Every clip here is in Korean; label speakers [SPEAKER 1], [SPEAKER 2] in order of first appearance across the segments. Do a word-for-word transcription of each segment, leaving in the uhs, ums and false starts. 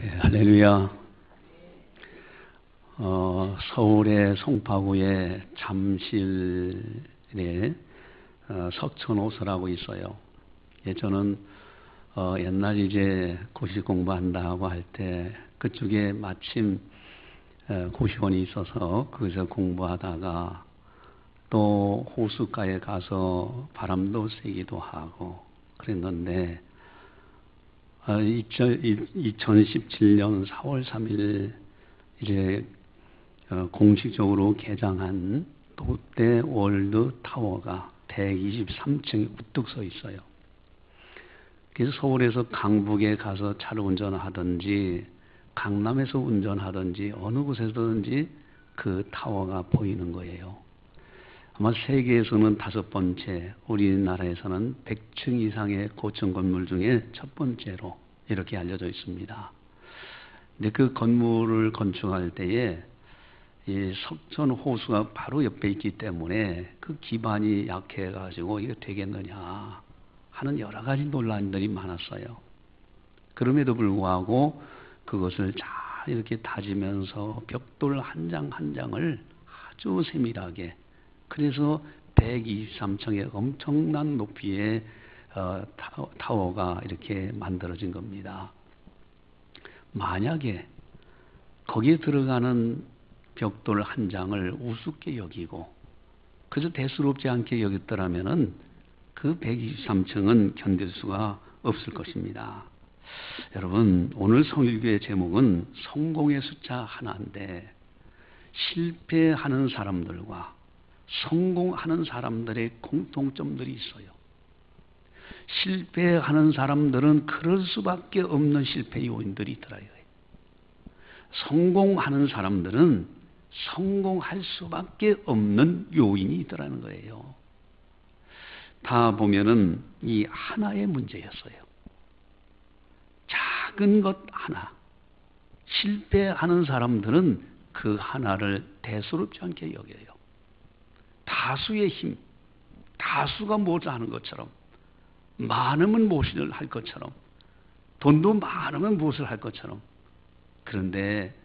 [SPEAKER 1] 예, 할렐루야. 어, 서울의 송파구에 잠실에 어, 석천호서라고 있어요. 예, 저는 어, 옛날 이제 고시 공부한다고 할 때 그쪽에 마침 어, 고시원이 있어서 거기서 공부하다가 또 호숫가에 가서 바람도 쐬기도 하고 그랬는데 어, 이천십칠 년 사월 삼일 이제 어, 공식적으로 개장한 롯데 월드 타워가 백이십삼 층에 우뚝 서 있어요. 그래서 서울에서 강북에 가서 차를 운전하든지 강남에서 운전하든지 어느 곳에서든지 그 타워가 보이는 거예요. 아마 세계에서는 다섯 번째, 우리나라에서는 백 층 이상의 고층 건물 중에 첫 번째로 이렇게 알려져 있습니다. 근데 그 건물을 건축할 때에 이 석천 호수가 바로 옆에 있기 때문에 그 기반이 약해가지고 이게 되겠느냐 하는 여러 가지 논란들이 많았어요. 그럼에도 불구하고 그것을 잘 이렇게 다지면서 벽돌 한 장 한 장을 아주 세밀하게, 그래서 백이십삼 층의 엄청난 높이의 어, 타워가 이렇게 만들어진 겁니다. 만약에 거기에 들어가는 벽돌 한 장을 우습게 여기고 그저 대수롭지 않게 여겼더라면은 그 백이십삼 층은 견딜 수가 없을 것입니다. 여러분, 오늘 성일교의 제목은 성공의 숫자 하나인데 실패하는 사람들과 성공하는 사람들의 공통점들이 있어요. 실패하는 사람들은 그럴 수밖에 없는 실패 요인들이 있더라고요. 성공하는 사람들은 성공할 수밖에 없는 요인이 있더라는 거예요. 다 보면은 이 하나의 문제였어요. 작은 것 하나. 실패하는 사람들은 그 하나를 대수롭지 않게 여겨요. 다수의 힘, 다수가 무엇을 하는 것처럼, 많으면 무엇을 할 것처럼, 돈도 많으면 무엇을 할 것처럼. 그런데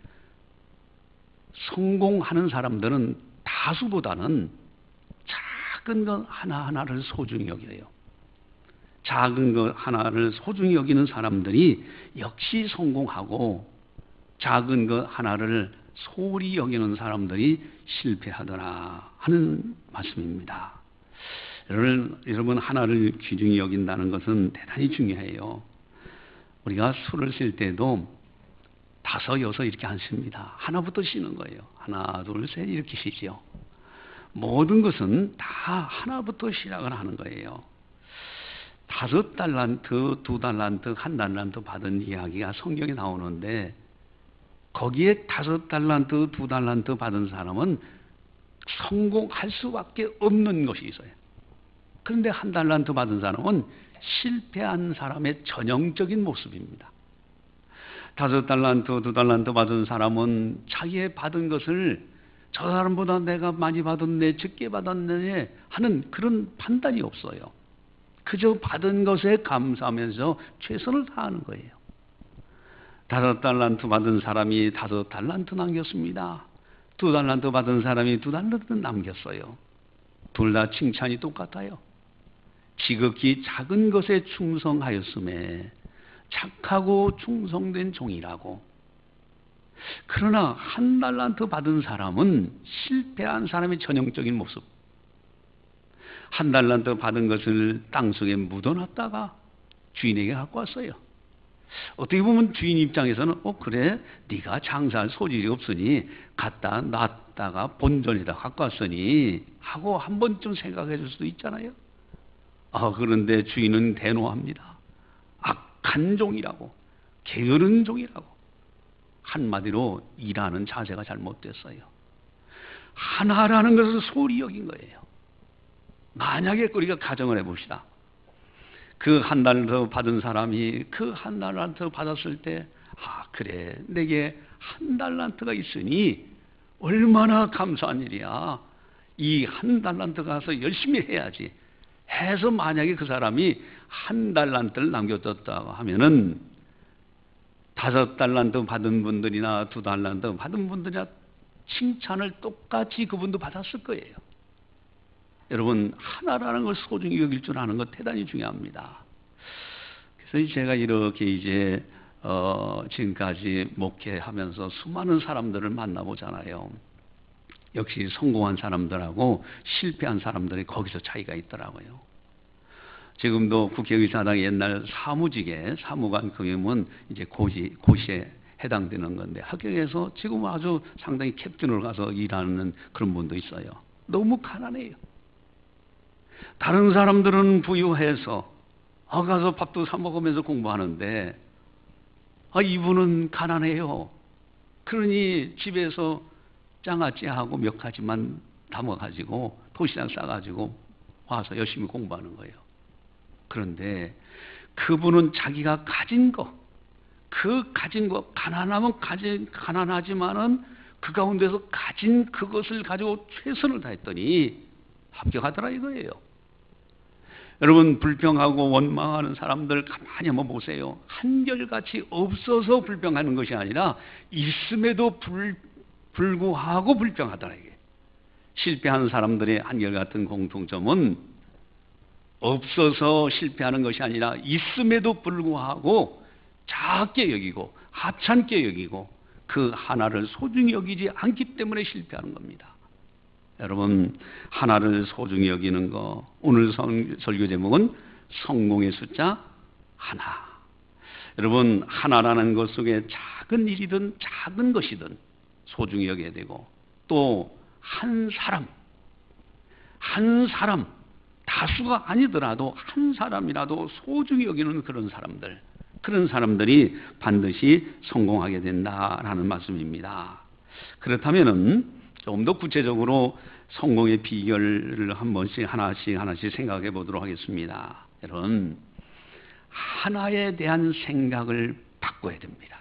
[SPEAKER 1] 성공하는 사람들은 다수보다는 작은 것 하나하나를 소중히 여겨요. 작은 것 하나를 소중히 여기는 사람들이 역시 성공하고, 작은 것 하나를 소홀히 여기는 사람들이 실패하더라 하는 말씀입니다. 여러분, 여러분 하나를 귀중히 여긴다는 것은 대단히 중요해요. 우리가 술을 쉴 때도 다섯, 여섯 이렇게 안 씁니다. 하나부터 쉬는 거예요. 하나, 둘, 셋 이렇게 쉬죠. 모든 것은 다 하나부터 시작을 하는 거예요. 다섯 달란트, 두 달란트, 한 달란트 받은 이야기가 성경에 나오는데 거기에 다섯 달란트, 두 달란트 받은 사람은 성공할 수밖에 없는 것이 있어요. 그런데 한 달란트 받은 사람은 실패한 사람의 전형적인 모습입니다. 다섯 달란트, 두 달란트 받은 사람은 자기의 받은 것을 저 사람보다 내가 많이 받았네, 적게 받았네 하는 그런 판단이 없어요. 그저 받은 것에 감사하면서 최선을 다하는 거예요. 다섯 달란트 받은 사람이 다섯 달란트 남겼습니다. 두 달란트 받은 사람이 두 달란트 남겼어요. 둘 다 칭찬이 똑같아요. 지극히 작은 것에 충성하였음에 착하고 충성된 종이라고. 그러나 한 달란트 받은 사람은 실패한 사람의 전형적인 모습. 한 달란트 받은 것을 땅속에 묻어놨다가 주인에게 갖고 왔어요. 어떻게 보면 주인 입장에서는 어 그래 네가 장사할 소질이 없으니 갖다 놨다가 본전에다 갖고 왔으니 하고 한 번쯤 생각해 줄 수도 있잖아요. 아, 그런데 주인은 대노합니다. 악한 종이라고, 게으른 종이라고. 한마디로 일하는 자세가 잘못됐어요. 하나라는 것을 소홀히 여긴 거예요. 만약에 우리가 가정을 해봅시다. 그 한 달란트 받은 사람이 그 한 달란트 받았을 때, 아 그래 내게 한 달란트가 있으니 얼마나 감사한 일이야. 이 한 달란트 가서 열심히 해야지 해서 만약에 그 사람이 한 달란트를 남겨뒀다고 하면은 다섯 달란트 받은 분들이나 두 달란트 받은 분들이나 칭찬을 똑같이 그분도 받았을 거예요. 여러분, 하나라는 걸 소중히 여길 줄 아는 것 대단히 중요합니다. 그래서 제가 이렇게 이제 어, 지금까지 목회하면서 수많은 사람들을 만나보잖아요. 역시 성공한 사람들하고 실패한 사람들이 거기서 차이가 있더라고요. 지금도 국회의사당 옛날 사무직에 사무관 금임은 이제 고시, 고시에 해당되는 건데 합격해서 지금 아주 상당히 캡틴으로 가서 일하는 그런 분도 있어요. 너무 가난해요. 다른 사람들은 부유해서 아, 가서 밥도 사 먹으면서 공부하는데 아, 이분은 가난해요. 그러니 집에서 장아찌하고 몇 가지만 담아가지고 도시락 싸가지고 와서 열심히 공부하는 거예요. 그런데 그분은 자기가 가진 거, 그 가진 거, 가난하면 가진, 가난하지만은 그 가운데서 가진 그것을 가지고 최선을 다했더니 합격하더라 이거예요. 여러분, 불평하고 원망하는 사람들 가만히 한번 보세요. 한결같이 없어서 불평하는 것이 아니라 있음에도 불, 불구하고 불평하더라 이게. 실패하는 사람들의 한결같은 공통점은 없어서 실패하는 것이 아니라 있음에도 불구하고 작게 여기고 하찮게 여기고 그 하나를 소중히 여기지 않기 때문에 실패하는 겁니다. 여러분, 하나를 소중히 여기는 거, 오늘 성, 설교 제목은 성공의 숫자 하나. 여러분, 하나라는 것 속에 작은 일이든 작은 것이든 소중히 여겨야 되고, 또 한 사람, 한 사람, 다수가 아니더라도 한 사람이라도 소중히 여기는 그런 사람들, 그런 사람들이 반드시 성공하게 된다라는 말씀입니다. 그렇다면은 좀 더 구체적으로 성공의 비결을 한 번씩 하나씩 하나씩 생각해 보도록 하겠습니다. 여러분, 하나에 대한 생각을 바꿔야 됩니다.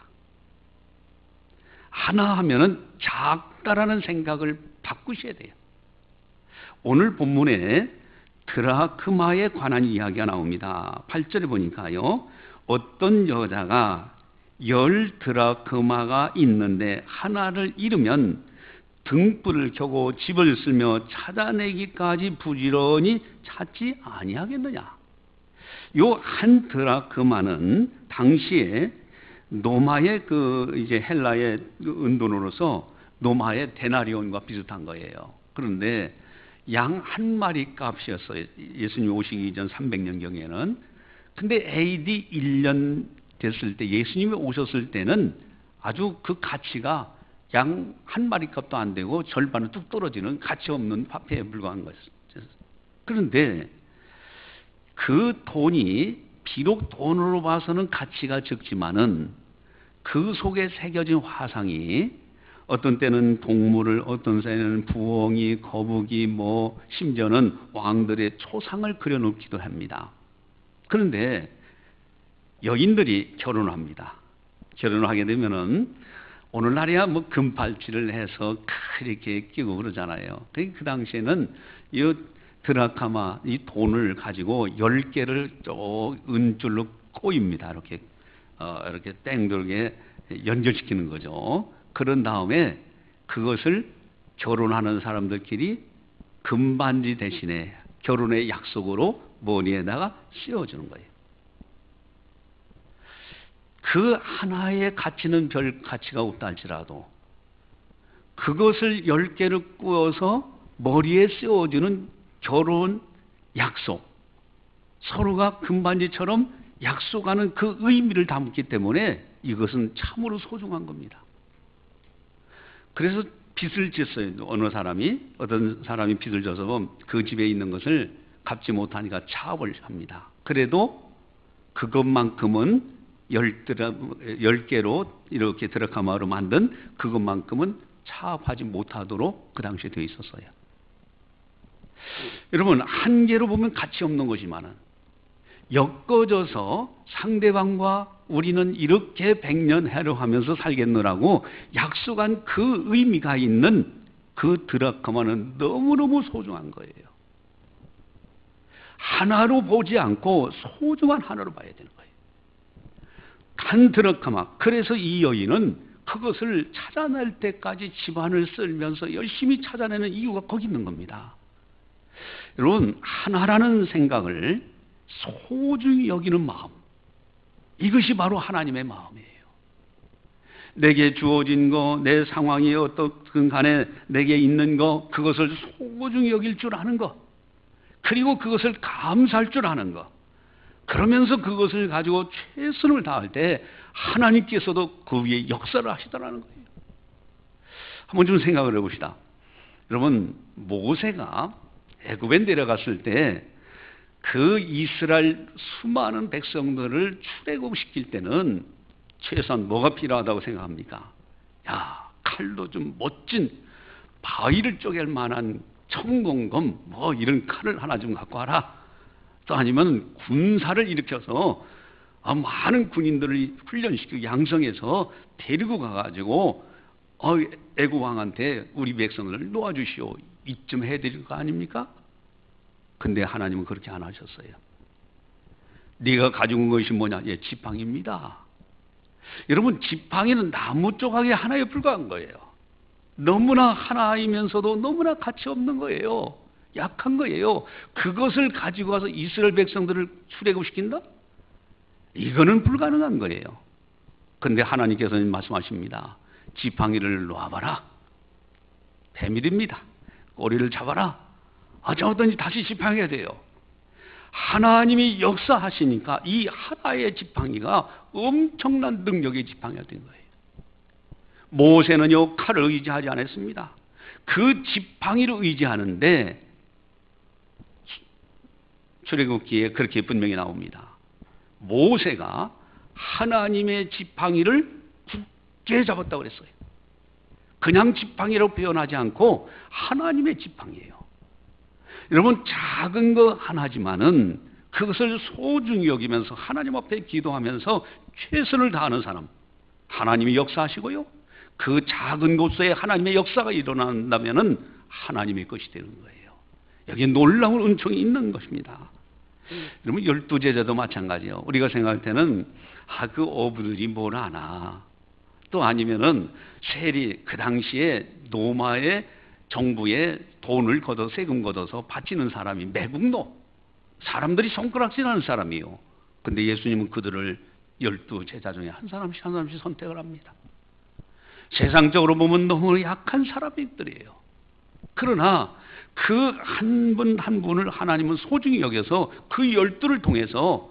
[SPEAKER 1] 하나 하면은 작다라는 생각을 바꾸셔야 돼요. 오늘 본문에 드라크마에 관한 이야기가 나옵니다. 팔 절에 보니까요, 어떤 여자가 열 드라크마가 있는데 하나를 잃으면 등불을 켜고 집을 쓸며 찾아내기까지 부지런히 찾지 아니하겠느냐. 요 한 드라크마는 당시에 노마의 그 이제 헬라의 은돈으로서 노마의 데나리온과 비슷한 거예요. 그런데 양 한 마리 값이었어요. 예수님 오시기 전 삼백 년경에는. 근데 에이디 일 년 됐을 때, 예수님이 오셨을 때는 아주 그 가치가 양 한 마리 값도 안 되고 절반은 뚝 떨어지는 가치 없는 화폐에 불과한 것이었어요. 그런데 그 돈이 비록 돈으로 봐서는 가치가 적지만은 그 속에 새겨진 화상이 어떤 때는 동물을, 어떤 때는 부엉이, 거북이, 뭐 심지어는 왕들의 초상을 그려놓기도 합니다. 그런데 여인들이 결혼을 합니다. 결혼을 하게 되면은 오늘날이야 뭐 금팔찌를 해서 이렇게 끼고 그러잖아요. 그 당시에는 이 드라카마, 이 돈을 가지고 열 개를 쭉 은줄로 꼬입니다. 이렇게 어, 이렇게 땡돌게 연결시키는 거죠. 그런 다음에 그것을 결혼하는 사람들끼리 금반지 대신에 결혼의 약속으로 머리에다가 씌워주는 거예요. 그 하나의 가치는 별 가치가 없다 할지라도 그것을 열 개를 꾸어서 머리에 씌워주는 결혼 약속, 서로가 금반지처럼 약속하는 그 의미를 담기 때문에 이것은 참으로 소중한 겁니다. 그래서 빚을 졌어요. 어느 사람이, 어떤 사람이 빚을 져서 그 집에 있는 것을 갚지 못하니까 차업을 합니다. 그래도 그것만큼은 열, 드라, 열 개로 이렇게 드라카마로 만든 그것만큼은 차압하지 못하도록 그 당시에 되어 있었어요. 여러분, 한 개로 보면 가치 없는 것이지만은 엮어져서 상대방과 우리는 이렇게 백년 해로 하면서 살겠노라고 약속한 그 의미가 있는 그 드라카마는 너무너무 소중한 거예요. 하나로 보지 않고 소중한 하나로 봐야 되는 거예요. 간드럭하마. 그래서 이 여인은 그것을 찾아낼 때까지 집안을 쓸면서 열심히 찾아내는 이유가 거기 있는 겁니다. 여러분, 하나라는 생각을 소중히 여기는 마음, 이것이 바로 하나님의 마음이에요. 내게 주어진 거, 내 상황이 어떻든 간에 내게 있는 거, 그것을 소중히 여길 줄 아는 거, 그리고 그것을 감사할 줄 아는 거, 그러면서 그것을 가지고 최선을 다할 때 하나님께서도 그 위에 역사를 하시더라는 거예요. 한번 좀 생각을 해봅시다. 여러분, 모세가 애굽에 내려갔을 때 그 이스라엘 수많은 백성들을 출애굽시킬 때는 최소한 뭐가 필요하다고 생각합니까? 야, 칼로 좀 멋진 바위를 쪼갤 만한 청공검 뭐 이런 칼을 하나 좀 갖고 와라. 또 아니면 군사를 일으켜서 많은 군인들을 훈련시키고 양성해서 데리고 가가지고 어, 애굽 왕한테 우리 백성들을 놓아주시오. 이쯤 해드릴 거 아닙니까? 근데 하나님은 그렇게 안 하셨어요. 네가 가지고 온 것이 뭐냐? 예, 지팡이입니다. 여러분, 지팡이는 나무 조각이 하나에 불과한 거예요. 너무나 하나이면서도 너무나 가치 없는 거예요. 약한 거예요. 그것을 가지고 와서 이스라엘 백성들을 출애굽시킨다? 이거는 불가능한 거예요. 그런데 하나님께서는 말씀하십니다. 지팡이를 놓아봐라. 배밀입니다. 꼬리를 잡아라. 어쩌든지 다시 지팡이가 돼요. 하나님이 역사하시니까 이 하나의 지팡이가 엄청난 능력의 지팡이가 된 거예요. 모세는요, 칼을 의지하지 않았습니다. 그 지팡이를 의지하는데 출애굽기에 그렇게 분명히 나옵니다. 모세가 하나님의 지팡이를 굳게 잡았다고 그랬어요. 그냥 지팡이로 표현하지 않고 하나님의 지팡이에요. 여러분, 작은 거 하나지만은 그것을 소중히 여기면서 하나님 앞에 기도하면서 최선을 다하는 사람, 하나님이 역사하시고요, 그 작은 곳에 하나님의 역사가 일어난다면은 하나님의 것이 되는 거예요. 여기에 놀라운 은총이 있는 것입니다. 음. 여러분, 열두 제자도 마찬가지예요. 우리가 생각할 때는 아, 그 어부들이 뭘 아나, 또 아니면은 세리, 그 당시에 로마의 정부에 돈을 걷어 세금 걷어서 바치는 사람이 매국노, 사람들이 손가락질하는 사람이요. 근데 예수님은 그들을 열두 제자 중에 한 사람씩 한 사람씩 선택을 합니다. 세상적으로 보면 너무 약한 사람들이에요. 그러나 그 한 분 한 분을 하나님은 소중히 여겨서 그 열두를 통해서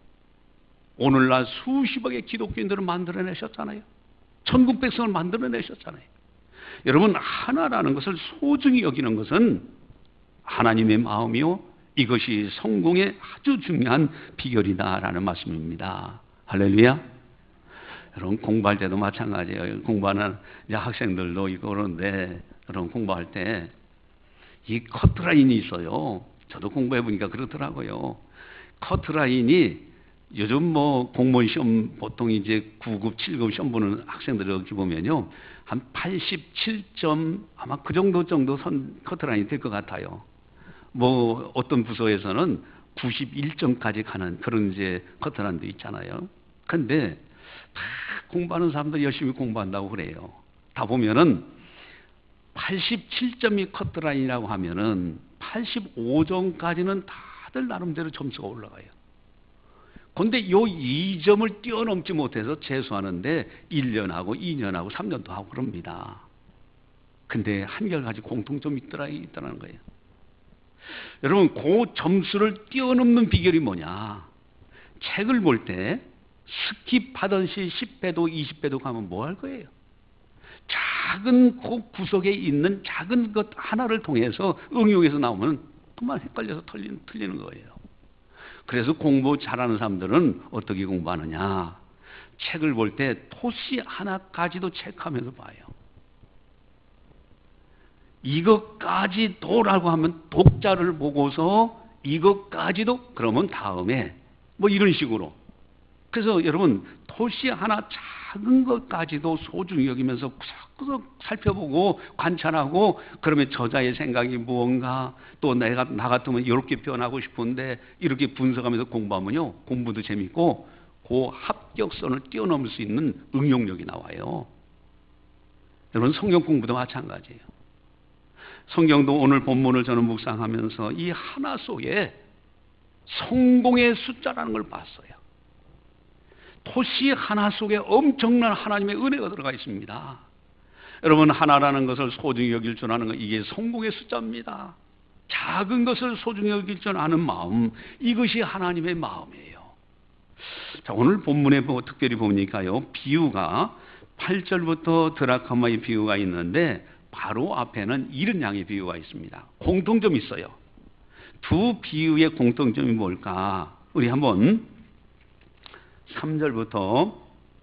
[SPEAKER 1] 오늘날 수십억의 기독교인들을 만들어내셨잖아요. 천국 백성을 만들어내셨잖아요. 여러분, 하나라는 것을 소중히 여기는 것은 하나님의 마음이요, 이것이 성공의 아주 중요한 비결이다라는 말씀입니다. 할렐루야. 여러분, 공부할 때도 마찬가지예요. 공부하는 이제 학생들도 이거 그러는데, 여러분, 공부할 때 이 커트라인이 있어요. 저도 공부해 보니까 그렇더라고요. 커트라인이 요즘 뭐 공무원 시험 보통 이제 구 급, 칠 급 시험 보는 학생들 여기 보면요, 한 팔십칠 점 아마 그 정도 정도 선 커트라인이 될 것 같아요. 뭐 어떤 부서에서는 구십일 점까지 가는 그런 이제 커트라인도 있잖아요. 근데 다 공부하는 사람들 열심히 공부한다고 그래요. 다 보면은 팔십칠 점이 커트라인이라고 하면은 팔십오 점까지는 다들 나름대로 점수가 올라가요. 그런데 요 이 점을 뛰어넘지 못해서 재수하는데 일 년하고 이 년하고 삼 년도 하고 그럽니다. 근데 한결같이 공통점이 있더라, 있다는 거예요. 여러분, 그 점수를 뛰어넘는 비결이 뭐냐? 책을 볼 때 스킵하던 십 배도 이십 배도 가면 뭐 할 거예요? 작은 그 구석에 있는 작은 것 하나를 통해서 응용해서 나오면 그만 헷갈려서 틀리는, 틀리는 거예요. 그래서 공부 잘하는 사람들은 어떻게 공부하느냐? 책을 볼 때 토시 하나까지도 체크하면서 봐요. 이것까지도라고 하면 독자를 보고서 이것까지도 그러면 다음에 뭐 이런 식으로. 그래서 여러분, 토시 하나 작은 것까지도 소중히 여기면서 구석구석 살펴보고 관찰하고, 그러면 저자의 생각이 무언가, 또 내가 나 같으면 이렇게 표현하고 싶은데 이렇게 분석하면서 공부하면요, 공부도 재밌고 그 합격선을 뛰어넘을 수 있는 응용력이 나와요. 여러분, 성경 공부도 마찬가지예요. 성경도 오늘 본문을 저는 묵상하면서 이 하나 속에 성공의 숫자라는 걸 봤어요. 토시 하나 속에 엄청난 하나님의 은혜가 들어가 있습니다. 여러분, 하나라는 것을 소중히 여길 줄 아는 것, 이게 성공의 숫자입니다. 작은 것을 소중히 여길 줄 아는 마음, 이것이 하나님의 마음이에요. 자, 오늘 본문에 뭐 특별히 보니까요, 비유가 팔 절부터 드라크마의 비유가 있는데 바로 앞에는 잃은 양의 비유가 있습니다. 공통점이 있어요. 두 비유의 공통점이 뭘까? 우리 한번 삼 절부터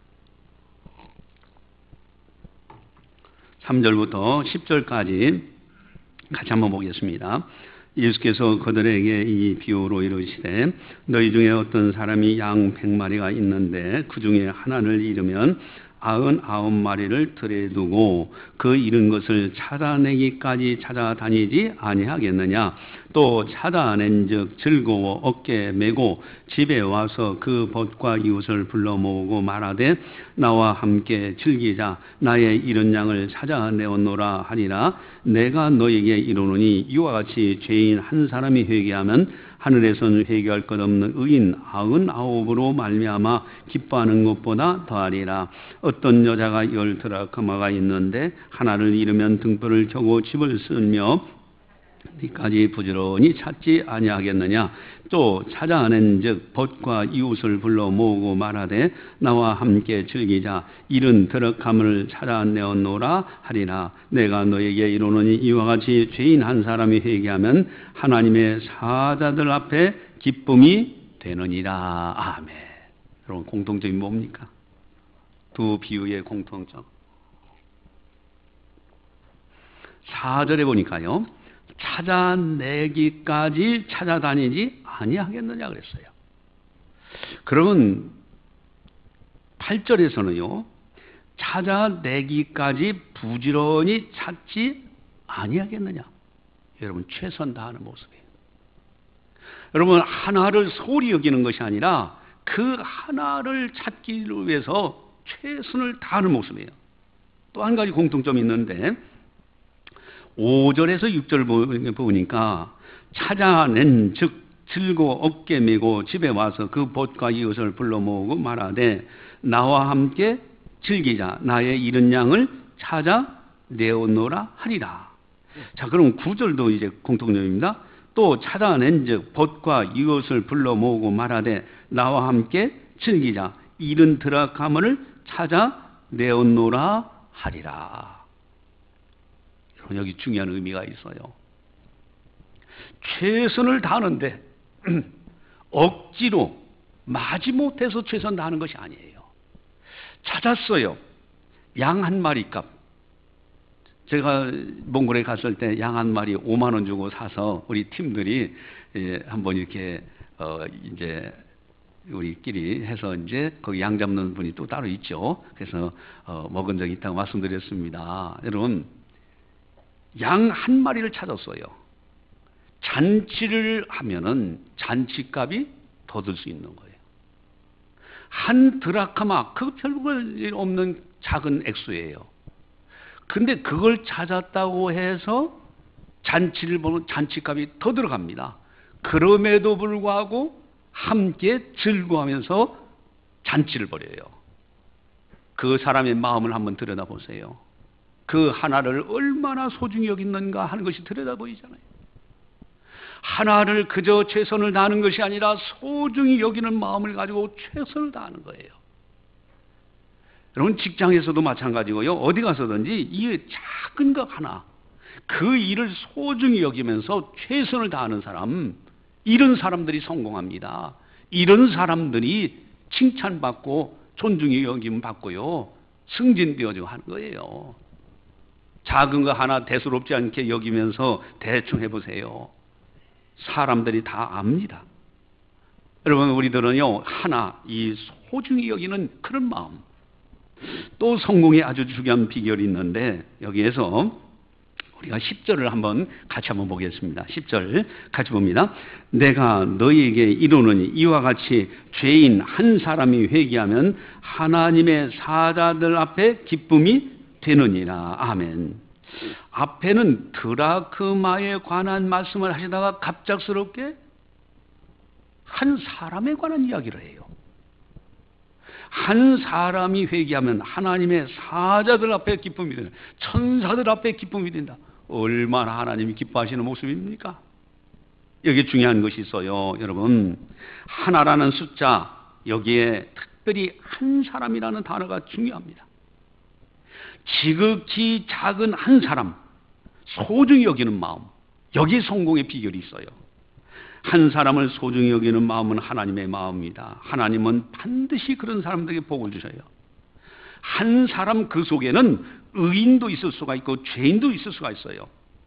[SPEAKER 1] 삼 절부터 십 절까지 같이 한번 보겠습니다. 예수께서 그들에게 이 비유로 이르시되 너희 중에 어떤 사람이 양 백 마리가 있는데 그 중에 하나를 잃으면 아흔아홉 마리를 들에 두고 그 잃은 것을 찾아내기까지 찾아다니지 아니하겠느냐. 또 찾아낸즉 즐거워 어깨에 메고 집에 와서 그 벗과 이웃을 불러 모으고 말하되 나와 함께 즐기자. 나의 잃은 양을 찾아내었노라 하리라. 내가 너에게 이르노니 이와 같이 죄인 한 사람이 회개하면 하늘에서는 회개할 것 없는 의인 아흔아홉으로 말미암아 기뻐하는 것보다 더하리라. 어떤 여자가 열 드라크마가 있는데 하나를 잃으면 등불을 켜고 집을 쓸며 니까지 부지런히 찾지 아니하겠느냐. 또 찾아낸즉 벗과 이웃을 불러 모으고 말하되 나와 함께 즐기자. 잃은 드라크마를 찾아내었노라 하리라. 내가 너에게 이르노니 이와 같이 죄인 한 사람이 회개하면 하나님의 사자들 앞에 기쁨이 되느니라. 아멘. 여러분, 공통점이 뭡니까? 두 비유의 공통점. 사 절에 보니까요, 찾아내기까지 찾아다니지 아니하겠느냐 그랬어요. 그러면 팔 절에서는요, 찾아내기까지 부지런히 찾지 아니하겠느냐. 여러분, 최선 다하는 모습이에요. 여러분, 하나를 소홀히 여기는 것이 아니라 그 하나를 찾기 위해서 최선을 다하는 모습이에요. 또 한 가지 공통점이 있는데 오 절에서 육 절 보니까 찾아낸 즉 들고 어깨 메고 집에 와서 그 벗과 이웃을 불러 모으고 말하되 나와 함께 즐기자. 나의 잃은 양을 찾아내었노라 하리라. 자, 그럼 구 절도 이제 공통점입니다. 또 찾아낸 즉 벗과 이웃을 불러 모으고 말하되 나와 함께 즐기자. 잃은 드라크마를 찾아내었노라 하리라. 여기 중요한 의미가 있어요. 최선을 다하는데 억지로 마지못해서 최선 다하는 것이 아니에요. 찾았어요. 양 한 마리 값. 제가 몽골에 갔을 때 양 한 마리 오만 원 주고 사서 우리 팀들이 한번 이렇게 어 이제 우리끼리 해서 이제 거기 양 잡는 분이 또 따로 있죠. 그래서 어 먹은 적이 있다고 말씀드렸습니다. 여러분, 양 한 마리를 찾았어요. 잔치를 하면은 잔치값이 더 들 수 있는 거예요. 한 드라크마, 그 별거 없는 작은 액수예요. 근데 그걸 찾았다고 해서 잔치를 보는 잔치값이 더 들어갑니다. 그럼에도 불구하고 함께 즐거워하면서 잔치를 벌여요. 그 사람의 마음을 한번 들여다보세요. 그 하나를 얼마나 소중히 여기는가 하는 것이 들여다보이잖아요. 하나를 그저 최선을 다하는 것이 아니라 소중히 여기는 마음을 가지고 최선을 다하는 거예요. 여러분, 직장에서도 마찬가지고요. 어디 가서든지 이 작은 것 하나, 그 일을 소중히 여기면서 최선을 다하는 사람, 이런 사람들이 성공합니다. 이런 사람들이 칭찬받고 존중이 여김 받고요, 승진되어지고 하는 거예요. 작은 거 하나 대수롭지 않게 여기면서 대충 해보세요. 사람들이 다 압니다. 여러분, 우리들은요, 하나, 이 소중히 여기는 그런 마음. 또 성공에 아주 중요한 비결이 있는데, 여기에서 우리가 십 절을 한번 같이 한번 보겠습니다. 십 절 같이 봅니다. 내가 너희에게 이르노니 이와 같이 죄인 한 사람이 회개하면 하나님의 사자들 앞에 기쁨이 되느니라. 아멘. 앞에는 드라크마에 관한 말씀을 하시다가 갑작스럽게 한 사람에 관한 이야기를 해요. 한 사람이 회개하면 하나님의 사자들 앞에 기쁨이 된다. 천사들 앞에 기쁨이 된다. 얼마나 하나님이 기뻐하시는 모습입니까? 여기에 중요한 것이 있어요. 여러분, 하나라는 숫자, 여기에 특별히 한 사람이라는 단어가 중요합니다. 지극히 작은 한 사람, 소중히 여기는 마음, 여기에 성공의 비결이 있어요. 한 사람을 소중히 여기는 마음은 하나님의 마음입니다. 하나님은 반드시 그런 사람들에게 복을 주셔요. 한 사람 그 속에는 의인도 있을 수가 있고 죄인도 있을 수가 있어요.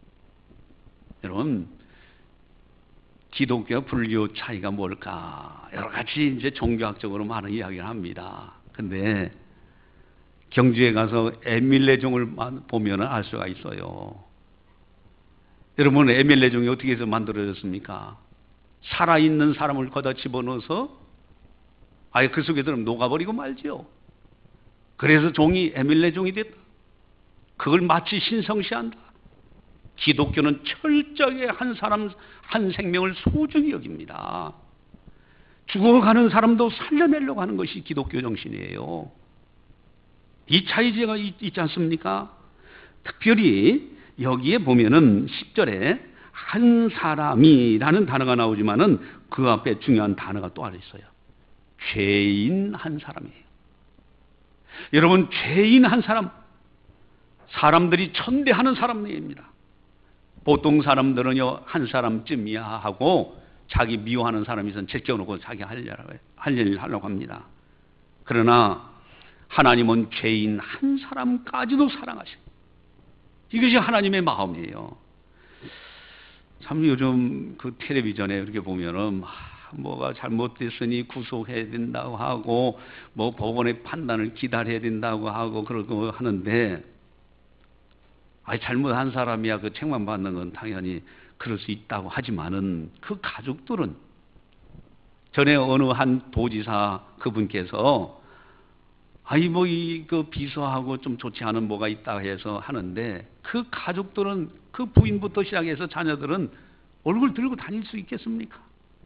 [SPEAKER 1] 여러분, 기독교, 불교 차이가 뭘까? 여러 가지 이제 종교학적으로 많은 이야기를 합니다. 근데 경주에 가서 에밀레종을 보면 알 수가 있어요. 여러분, 에밀레종이 어떻게 해서 만들어졌습니까? 살아있는 사람을 거다 집어넣어서 아예 그 속에 들으면 녹아버리고 말지요. 그래서 종이 에밀레종이 됐다. 그걸 마치 신성시한다. 기독교는 철저하게 한 사람, 한 생명을 소중히 여깁니다. 죽어가는 사람도 살려내려고 하는 것이 기독교 정신이에요. 이 차이가 있지 않습니까? 특별히 여기에 보면은 십 절에 한 사람이라는 단어가 나오지만은 그 앞에 중요한 단어가 또 하나 있어요. 죄인 한 사람이에요. 여러분, 죄인 한 사람, 사람들이 천대하는 사람입니다. 보통 사람들은요, 한 사람쯤이야 하고 자기 미워하는 사람이 있으면 제껴놓고 자기 할 일 하려고 합니다. 그러나 하나님은 죄인 한 사람까지도 사랑하셔요. 이것이 하나님의 마음이에요. 참 요즘 그 텔레비전에 이렇게 보면은 뭐가 잘못됐으니 구속해야 된다고 하고 뭐 법원의 판단을 기다려야 된다고 하고 그러고 하는데, 아니 잘못한 사람이야 그 책만 받는 건 당연히 그럴 수 있다고 하지만은 그 가족들은, 전에 어느 한 도지사 그분께서 아니 뭐 이 그 비서하고 좀 좋지 않은 뭐가 있다 해서 하는데, 그 가족들은, 그 부인부터 시작해서 자녀들은 얼굴 들고 다닐 수 있겠습니까?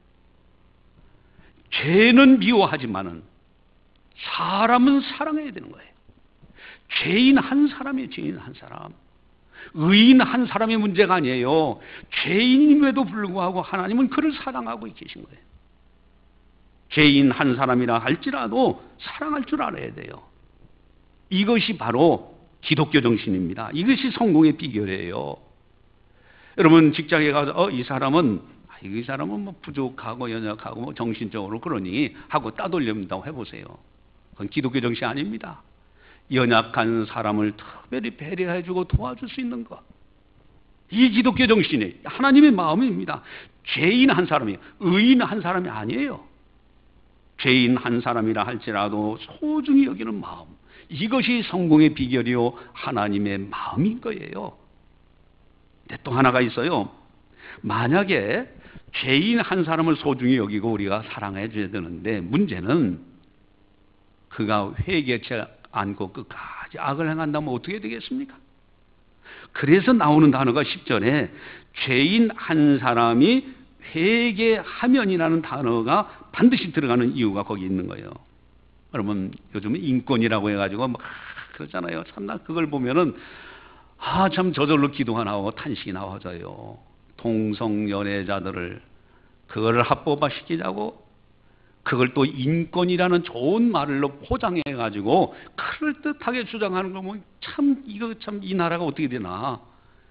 [SPEAKER 1] 죄는 미워하지만은 사람은 사랑해야 되는 거예요. 죄인 한 사람이에요. 죄인 한 사람. 의인 한 사람의 문제가 아니에요. 죄인임에도 불구하고 하나님은 그를 사랑하고 계신 거예요. 죄인 한 사람이라 할지라도 사랑할 줄 알아야 돼요. 이것이 바로 기독교 정신입니다. 이것이 성공의 비결이에요. 여러분, 직장에 가서 어, 이 사람은 이 사람은 뭐 부족하고 연약하고 뭐 정신적으로 그러니 하고 따돌린다고 해보세요. 그건 기독교 정신 아닙니다. 연약한 사람을 특별히 배려해주고 도와줄 수 있는 것, 이 기독교 정신이 하나님의 마음입니다. 죄인 한 사람이, 의인 한 사람이 아니에요. 죄인 한 사람이라 할지라도 소중히 여기는 마음, 이것이 성공의 비결이요 하나님의 마음인 거예요. 근데 또 하나가 있어요. 만약에 죄인 한 사람을 소중히 여기고 우리가 사랑해 줘야 되는데, 문제는 그가 회개치 않고 끝까지 악을 행한다면 어떻게 되겠습니까? 그래서 나오는 단어가 십 절에 죄인 한 사람이 회개하면이라는 단어가 반드시 들어가는 이유가 거기 있는 거예요. 여러분, 요즘은 인권이라고 해가지고 막 그러잖아요. 참나 그걸 보면은 아, 참 저절로 기도가 나오고 탄식이 나와져요. 동성연애자들을 그거를 합법화시키자고, 그걸 또 인권이라는 좋은 말로 포장해가지고 그럴듯하게 주장하는 거 보면 참 이거 참 이 나라가 어떻게 되나.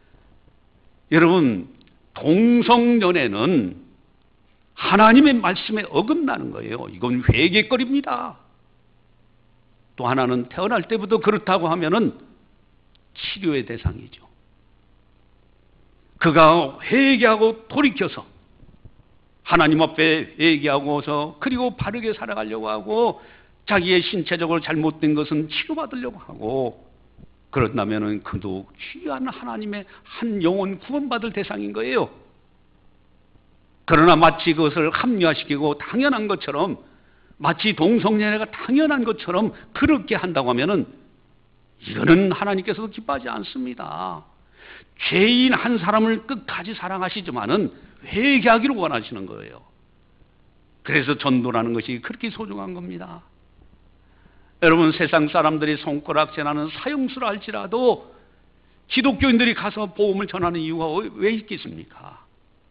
[SPEAKER 1] 여러분, 동성연애는 하나님의 말씀에 어긋나는 거예요. 이건 회개거리입니다. 또 하나는 태어날 때부터 그렇다고 하면은 치료의 대상이죠. 그가 회개하고 돌이켜서 하나님 앞에 회개하고서 그리고 바르게 살아가려고 하고 자기의 신체적으로 잘못된 것은 치료받으려고 하고 그렇다면 그도 귀한 하나님의 한 영혼 구원받을 대상인 거예요. 그러나 마치 그것을 합리화시키고 당연한 것처럼, 마치 동성연애가 당연한 것처럼 그렇게 한다고 하면은 이거는 하나님께서도 기뻐하지 않습니다. 죄인 한 사람을 끝까지 사랑하시지만은 회개하기를 원하시는 거예요. 그래서 전도라는 것이 그렇게 소중한 겁니다. 여러분, 세상 사람들이 손가락질하는 사형수를 할지라도 기독교인들이 가서 복음을 전하는 이유가 왜 있겠습니까?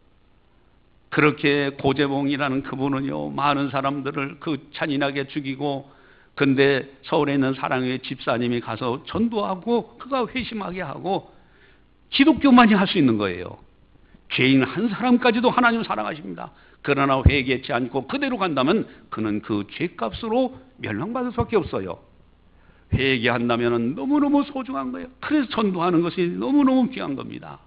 [SPEAKER 1] 그렇게 고재봉이라는 그분은요, 많은 사람들을 그 잔인하게 죽이고, 근데 서울에 있는 사랑의 집사님이 가서 전도하고 그가 회심하게 하고 기독교만이 할 수 있는 거예요. 죄인 한 사람까지도 하나님 사랑하십니다. 그러나 회개치 않고 그대로 간다면 그는 그 죄값으로 멸망받을 수밖에 없어요. 회개한다면 너무너무 소중한 거예요. 그래서 전도하는 것이 너무너무 귀한 겁니다.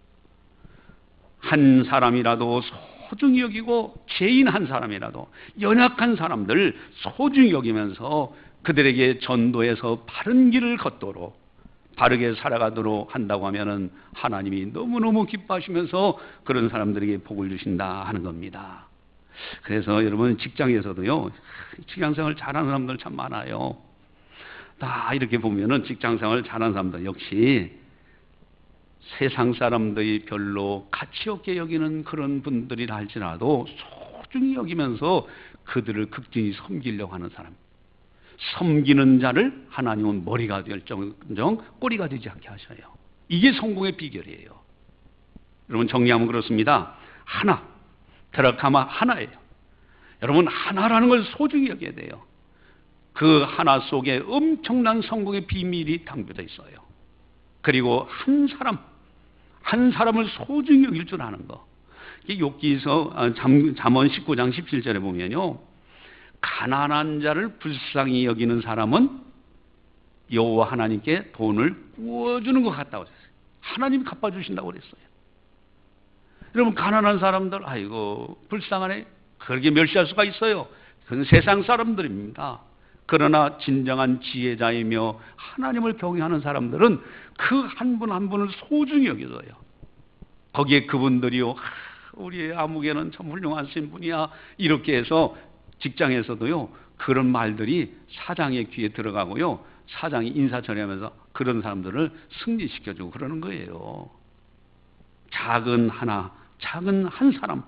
[SPEAKER 1] 한 사람이라도 소중히 여기고, 죄인 한 사람이라도, 연약한 사람들 소중히 여기면서 그들에게 전도해서 바른 길을 걷도록, 바르게 살아가도록 한다고 하면은 하나님이 너무너무 기뻐하시면서 그런 사람들에게 복을 주신다 하는 겁니다. 그래서 여러분, 직장에서도요, 직장생활 잘하는 사람들 참 많아요. 다 이렇게 보면은 직장생활 잘하는 사람들 역시 세상 사람들이 별로 가치 없게 여기는 그런 분들이라 할지라도 소중히 여기면서 그들을 극진히 섬기려고 하는 사람, 섬기는 자를 하나님은 머리가 될 정정 꼬리가 되지 않게 하셔요. 이게 성공의 비결이에요. 여러분, 정리하면 그렇습니다. 하나, 드라카마 하나예요. 여러분, 하나라는 걸 소중히 여겨야 돼요. 그 하나 속에 엄청난 성공의 비밀이 담겨져 있어요. 그리고 한 사람, 한 사람을 소중히 여길 줄 아는 거. 욥기서 잠언 십구 장 십칠 절에 보면요, 가난한 자를 불쌍히 여기는 사람은 여호와 하나님께 돈을 구워주는 것 같다고 했어요. 하나님이 갚아주신다고 그랬어요. 여러분, 가난한 사람들, 아이고 불쌍하네, 그렇게 멸시할 수가 있어요. 그건 세상 사람들입니다. 그러나 진정한 지혜자이며 하나님을 경외하는 사람들은 그 한 분 한 분을 소중히 여겨져요. 거기에 그분들이요, 우리 아무개는 참 훌륭한 신분이야, 이렇게 해서 직장에서도요, 그런 말들이 사장의 귀에 들어가고요, 사장이 인사처리하면서 그런 사람들을 승진시켜주고 그러는 거예요. 작은 하나, 작은 한 사람,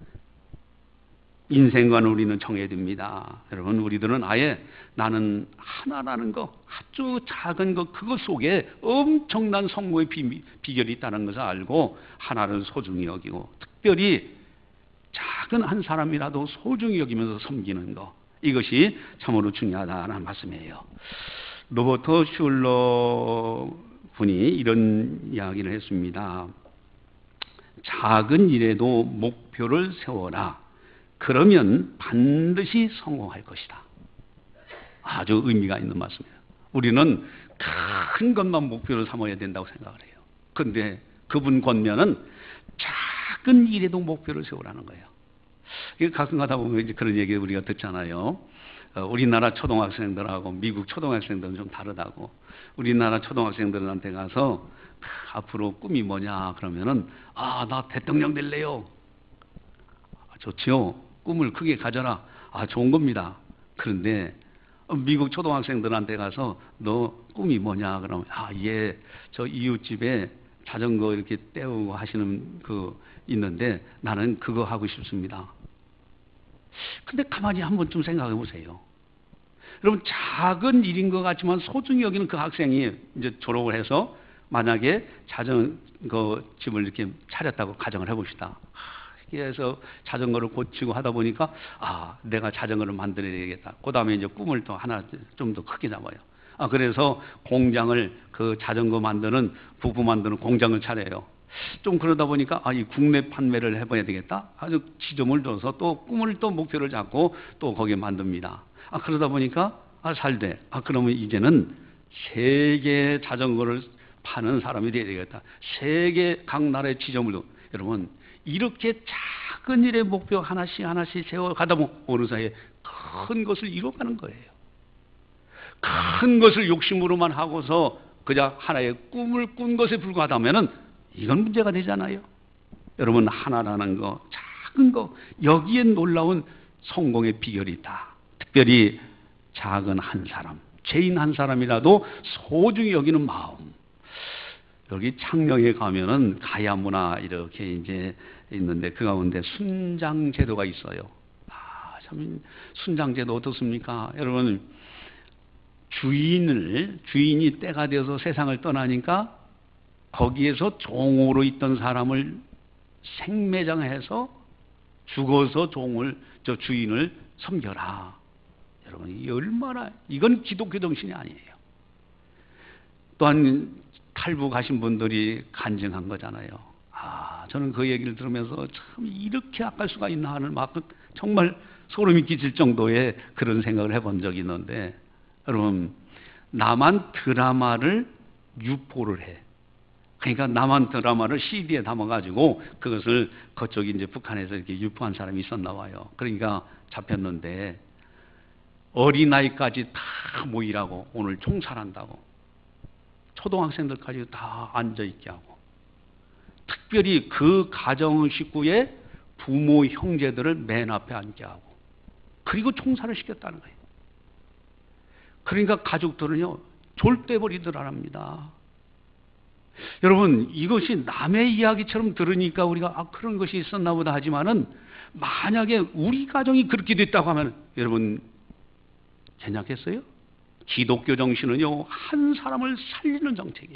[SPEAKER 1] 인생관을 우리는 정해야 됩니다. 여러분, 우리들은 아예 나는 하나라는 거, 아주 작은 것, 그것 속에 엄청난 성공의 비, 비결이 있다는 것을 알고 하나를 소중히 여기고, 특별히 작은 한 사람이라도 소중히 여기면서 섬기는 것, 이것이 참으로 중요하다는 말씀이에요. 로버트 슐러 분이 이런 이야기를 했습니다. 작은 일에도 목표를 세워라. 그러면 반드시 성공할 것이다. 아주 의미가 있는 말씀이에요. 우리는 큰 것만 목표로 삼아야 된다고 생각을 해요. 그런데 그분 권면은 작은 일에도 목표를 세우라는 거예요. 가끔 가다 보면 이제 그런 얘기 우리가 듣잖아요. 어, 우리나라 초등학생들하고 미국 초등학생들은 좀 다르다고. 우리나라 초등학생들한테 가서 아, 앞으로 꿈이 뭐냐 그러면은 아, 나 대통령 될래요. 아, 좋지요. 꿈을 크게 가져라. 아, 좋은 겁니다. 그런데 미국 초등학생들한테 가서 너 꿈이 뭐냐 그러면 아, 예, 저 이웃집에 자전거 이렇게 떼우고 하시는 그 있는데 나는 그거 하고 싶습니다. 근데 가만히 한 번쯤 생각해 보세요. 여러분, 작은 일인 것 같지만 소중히 여기는 그 학생이 이제 졸업을 해서 만약에 자전거 집을 이렇게 차렸다고 가정을 해봅시다. 그래서 자전거를 고치고 하다 보니까 아, 내가 자전거를 만들어야 되겠다. 그 다음에 이제 꿈을 또 하나 좀 더 크게 잡아요. 아, 그래서 공장을, 그 자전거 만드는, 부품 만드는 공장을 차려요. 좀 그러다 보니까 아, 이 국내 판매를 해봐야 되겠다. 아주 지점을 둬서 또 꿈을 또 목표를 잡고 또 거기에 만듭니다. 아, 그러다 보니까 아, 잘 돼. 아, 그러면 이제는 세계 자전거를 파는 사람이 돼야 되겠다. 세계 각 나라의 지점을 둬. 여러분, 이렇게 작은 일의 목표 하나씩 하나씩 세워가다 보면 어느 사이에 큰 것을 이뤄가는 거예요. 큰 것을 욕심으로만 하고서 그저 하나의 꿈을 꾼 것에 불과하다면은 이건 문제가 되잖아요. 여러분, 하나라는 거, 작은 거, 여기에 놀라운 성공의 비결이 있다. 특별히 작은 한 사람, 죄인 한 사람이라도 소중히 여기는 마음. 여기 창녕에 가면은 가야 문화 이렇게 이제 있는데 그 가운데 순장 제도가 있어요. 아, 참 순장 제도 어떻습니까? 여러분, 주인을 주인이 때가 되어서 세상을 떠나니까 거기에서 종으로 있던 사람을 생매장해서 죽어서 종을 저 주인을 섬겨라. 여러분, 이 얼마나 이건 기독교 정신이 아니에요. 또한 탈북 가신 분들이 간증한 거잖아요. 아, 저는 그 얘기를 들으면서 참 이렇게 악할 수가 있나 하는 막 정말 소름이 끼칠 정도의 그런 생각을 해본 적이 있는데, 여러분, 남한 드라마를 유포를 해. 그러니까 남한 드라마를 씨디에 담아가지고 그것을 그쪽이 이제 북한에서 이렇게 유포한 사람이 있었나 봐요. 그러니까 잡혔는데 어린아이까지 다 모이라고 오늘 총살한다고. 초등학생들까지 다 앉아있게 하고. 특별히 그 가정 식구의 부모, 형제들을 맨 앞에 앉게 하고. 그리고 총살을 시켰다는 거예요. 그러니까 가족들은요, 졸대버리더랍니다. 여러분, 이것이 남의 이야기처럼 들으니까 우리가 아, 그런 것이 있었나 보다 하지만은 만약에 우리 가정이 그렇게 됐다고 하면 여러분 괜찮겠어요? 기독교 정신은요, 한 사람을 살리는 정책이에요.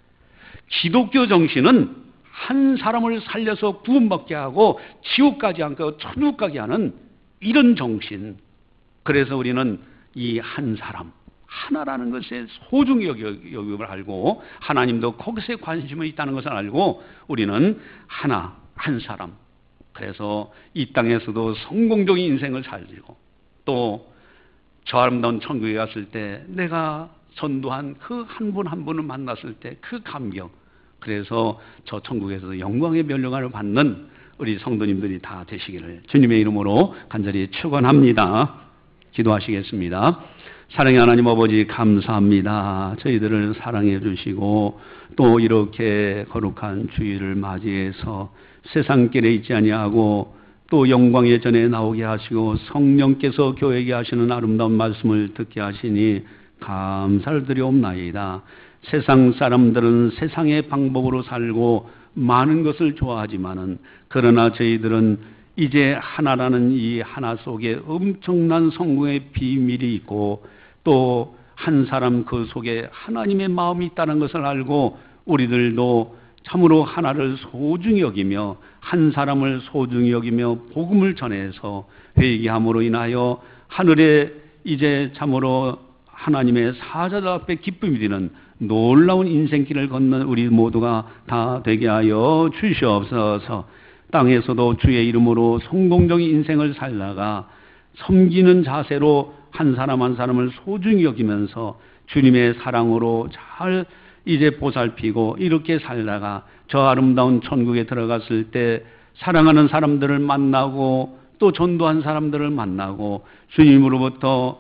[SPEAKER 1] 기독교 정신은 한 사람을 살려서 구원받게 하고 지옥까지 않고 천국 가게 하는 이런 정신. 그래서 우리는 이 한 사람, 하나라는 것에 소중히 여김을 알고 하나님도 거기에 관심이 있다는 것을 알고 우리는 하나, 한 사람. 그래서 이 땅에서도 성공적인 인생을 살리고 또 저 아름다운 천국에 갔을 때 내가 전도한 그 한 분 한 분을 만났을 때 그 감격, 그래서 저 천국에서도 영광의 면류관을 받는 우리 성도님들이 다 되시기를 주님의 이름으로 간절히 축원합니다. 기도하시겠습니다. 사랑의 하나님 아버지, 감사합니다. 저희들을 사랑해 주시고 또 이렇게 거룩한 주일을 맞이해서 세상길에 있지 아니하고 또 영광의 전에 나오게 하시고 성령께서 교회에게 하시는 아름다운 말씀을 듣게 하시니 감사를 드리옵나이다. 세상 사람들은 세상의 방법으로 살고 많은 것을 좋아하지만은 그러나 저희들은 이제 하나라는 이 하나 속에 엄청난 성공의 비밀이 있고 또 한 사람 그 속에 하나님의 마음이 있다는 것을 알고 우리들도 참으로 하나를 소중히 여기며 한 사람을 소중히 여기며 복음을 전해서 회개함으로 인하여 하늘에 이제 참으로 하나님의 사자들 앞에 기쁨이 되는 놀라운 인생길을 걷는 우리 모두가 다 되게 하여 주시옵소서. 땅에서도 주의 이름으로 성공적인 인생을 살다가 섬기는 자세로 한 사람 한 사람을 소중히 여기면서 주님의 사랑으로 잘 이제 보살피고 이렇게 살다가 저 아름다운 천국에 들어갔을 때 사랑하는 사람들을 만나고 또 전도한 사람들을 만나고 주님으로부터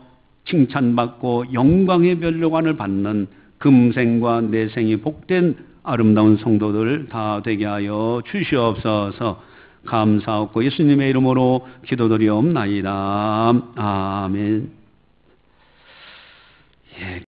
[SPEAKER 1] 칭찬받고 영광의 면류관을 받는 금생과 내생이 복된 아름다운 성도들 다 되게 하여 주시옵소서. 감사하고 예수님의 이름으로 기도드리옵나이다. 아멘. 예.